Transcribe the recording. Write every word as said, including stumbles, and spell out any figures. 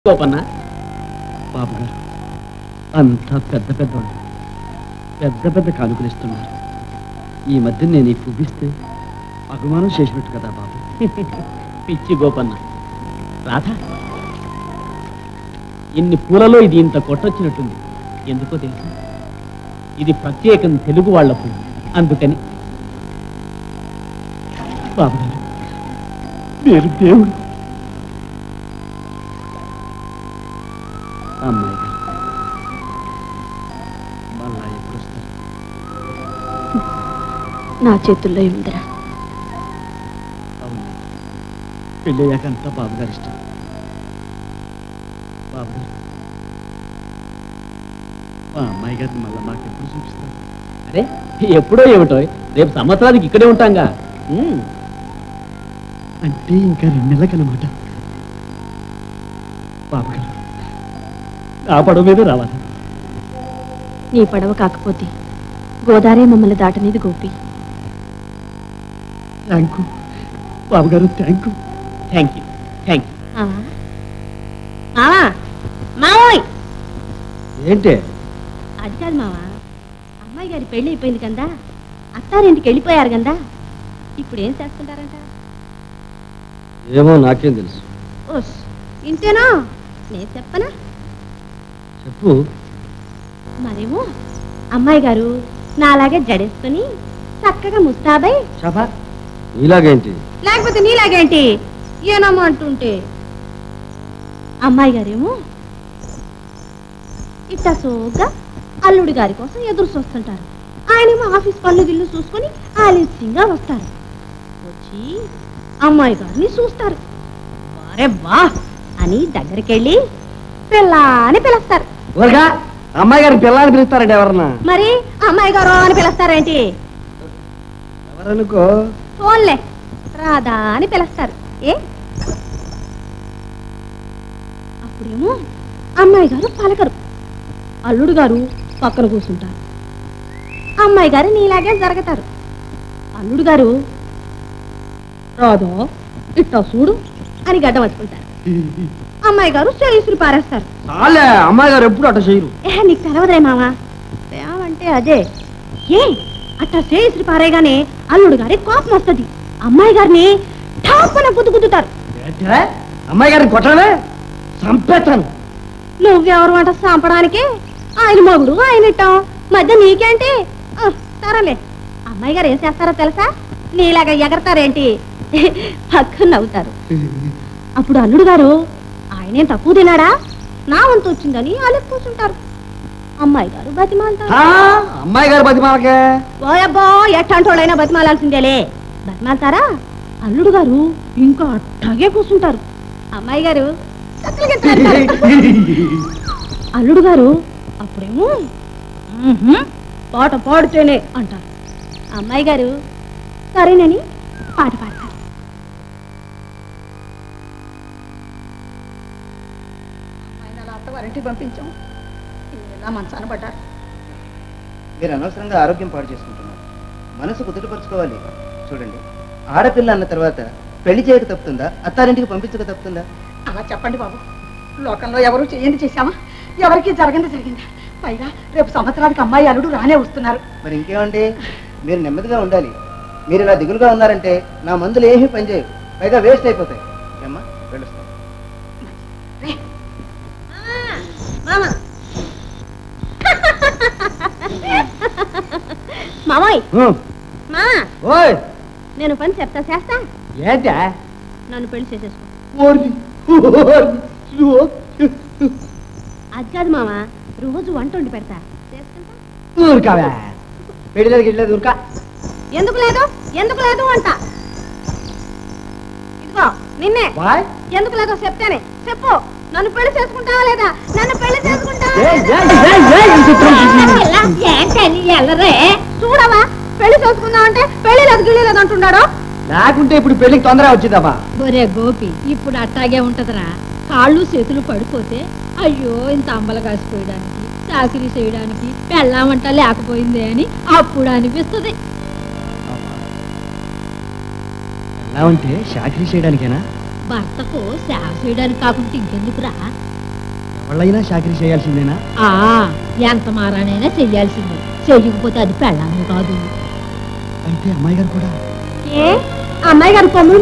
గోపన్న బాబు గారు అంతా పెద్ద పెద్ద పెద్ద పెద్ద కానుకలు ఇస్తున్నారు. ఈ మధ్య నేను ఈ పువ్విస్తే అభిమానం చేసినట్టు కదా బాబు. పిచ్చి గోపన్న, రాధా ఇన్ని పూలలో ఇది ఇంత కొట్టొచ్చినట్టుంది. ఎందుకో తెలుసు, ఇది ప్రత్యేకం తెలుగు వాళ్ళ పువ్వు, అందుకని. బాబు గారు మీరు దేవుడు. అమ్మాయి గారు మళ్ళా ఎప్పుడు వస్తారు? నా చేతుల్లో ఉందిరా. అవును, పెళ్ళయ్యాక అంతా బాబుగారు ఇష్టం. బాబుగారు మా అమ్మాయి గారిని మళ్ళీ మాకు ఎప్పుడు చూపిస్తారు? అరే ఎప్పుడో ఏమిటో, రేపు సంవత్సరానికి ఇక్కడే ఉంటాంగా. అంటే ఇంకా రెండు నెలలకన్నమాట. బాబుగారు ఆ పడవ మీద రావాలి. నీ పడవ కాకపోతే గోదావరి మమ్మల్ని దాటనేది గోపి. థ్యాంక్ యూ బాబుగారు, thank you thank you thank you. మావా మావోయ్, ఏంటే? అది కాదు మావా, అమ్మాయి గారి పెళ్లి అయిపోయింది కదా, అత్తారింటికి వెళ్ళిపోయారు కదా, ఇప్పుడు ఏం చేస్తుంటారంట? ఏమో నాకేం తెలుసు. ఓస్ ఇంతేనా? నేను చెప్పనా? చెప్పు. మరేమో అమ్మాయి గారు నాలాగే జడేసుకుని చక్కగా ముస్తాబై. షాబా, నీలాగేంటి? లేకపోతే నీలాగేంటి ఏనమ్మా అంటుంటే. అమ్మాయి గారేమో ఇట్టా సోగ్గా అల్లుడి గారి కోసం ఎదురు చూస్తుంటారు. ఆయనేమో ఆఫీస్ పనులు గిల్లు చూసుకొని ఆలస్యంగా వస్తారు. వచ్చి అమ్మాయి గారిని చూస్తారు. వారే వా అని దగ్గరికెళ్ళి పిల్ల అని పిలుస్తారు. అమ్మాయి గారికి పిల్లని పిలుస్తారండి ఎవరన్నా? మరి అమ్మాయి గారు అని పిలుస్తారేంటి? ఎవరనుకో ఫోన్లే రాధా అని పిలుస్తారు. ఏ అప్పుడేమో అమ్మాయి గారు పలకరు, అల్లుడు గారు పక్కన కూర్చుంటారు. అమ్మాయి గారు నీలాగే జరుగుతారు. అల్లుడు గారు రాధా ఇట్టా చూడు అని గడ్డ పట్టుకుంటారు. అమ్మాయి గారు చేయిసులు పారేస్తారు. అమ్మాయి గారు ఎప్పుడు అట్ట చేయరు. ఏ నీకు తెలవదే మావా, ఏమంటే అదే. ఏ అట్టా చేయిసులు పారేగానే అల్లుడు గారి కోపం వస్తుంది. అమ్మాయి గారిని ఠాపన గుద్దు గుద్దుతారు. అమ్మాయి గారిని కొట్టాలే చంపేస్తాను. నువ్వెవరు అంట చంపడానికి? ఆయన మొగుడు ఆయన ఇట్టాం, మధ్య నీకేంటి? సరేలే. అమ్మాయి గారు ఏం చేస్తారో తెలుసా? నీలాగా ఎగరతారేంటి? పక్కన నవ్వుతారు. అప్పుడు అల్లుడు గారు ఆయనేం తక్కువ తినాడా, నా వంతు వచ్చిందని అలా కూర్చుంటారు. అమ్మాయి గారు బతిమాలతారు. అమ్మాయి గారు బతిమాలకే ఓయబ్బో, ఎట్టంటోడైనా బతిమాలాల్సిందేలే. బతిమాలతారా? అల్లుడు గారు ఇంకా అట్టాగే కూర్చుంటారు. అమ్మాయి గారు అల్లుడు గారు అప్పుడేమో పాట పాడితేనే అంటారు. అమ్మాయి గారు సరేనని పాట పాడతారు. అత్తవారింటికి పంపించాం, ఇలా మంచాన పడ్డారు. మీరు అనవసరంగా ఆరోగ్యం పాడు చేసుకుంటున్నారు. మనసు కుదుటపరుచుకోవాలి. చూడండి, ఆడపిల్ల అన్న తర్వాత పెళ్లి చేయక తప్పుతుందా, అత్తారింటికి పంపించక తప్పుతుందా? అలా చెప్పండి బాబు. లోకంలో ఎవరు చేయండి చేశామా, ఎవరికి జరగంది జరిగిందా? పైగా రేపు సంవత్సరానికి అమ్మాయి అల్లుడు రానే వస్తున్నారు. మరి ఇంకేమండి, మీరు నెమ్మదిగా ఉండాలి. మీరు ఇలా దిగులుగా ఉన్నారంటే నా మందులు ఏమీ పనిచేయవు, పైగా వేస్ట్ అయిపోతాయి. ఏమ్మా వెళ్ళొస్తాం. మామయ్య మా నేను పని చెప్తా చేస్తా. ఏంటా? నన్ను పెళ్లి చేసేసుకో. అది కాదు మామ, రోజు వంట వండి పెడతా, ఊరుకావా? పెళ్ళలేదు గిళ్ళలేదు ఊరుకా. ఎందుకు లేదు ఎందుకు లేదు అంట. ఇదిగో నిన్నే ఎందుకు లేదో చెప్తానే చెప్పు. నన్ను పెళ్లి చేసుకుంటావా లేదా? నన్ను పెళ్లి చేసుకుంటావా? చూడవా, పెళ్లి చేసుకుందాం అంటే పెళ్లి లేదు గిళ్ళి లేదు అంటున్నాడు. లేకుంటే ఇప్పుడు పెళ్లికి తొందర వచ్చిందమ్మా. ఒరే గోపి, ఇప్పుడు అట్టాగే ఉంటదిరా. కాళ్ళు చేతులు పడిపోతే అయ్యో ఇంత అంబలు కాసిపోయడానికి, చాకరీ చేయడానికి పెళ్ళామంట లేకపోయిందే అని అప్పుడు అనిపిస్తుంది. ఎలా ఉంటే చాకరీ చేయడానికేనా? భర్తకు సేవ చేయడానికి కాకుండా ఇంకెందుకురా? ఎవళ్ళైనా చాకరీ చేయాల్సిందేనా? ఆ ఎంత మారానైనా చెయ్యాల్సిందే. చెయ్యకపోతే అది పెళ్ళామే కాదు. అయితే అమ్మాయి గారు కూడా ఏ అమ్మాయి గారు కొమ్ములు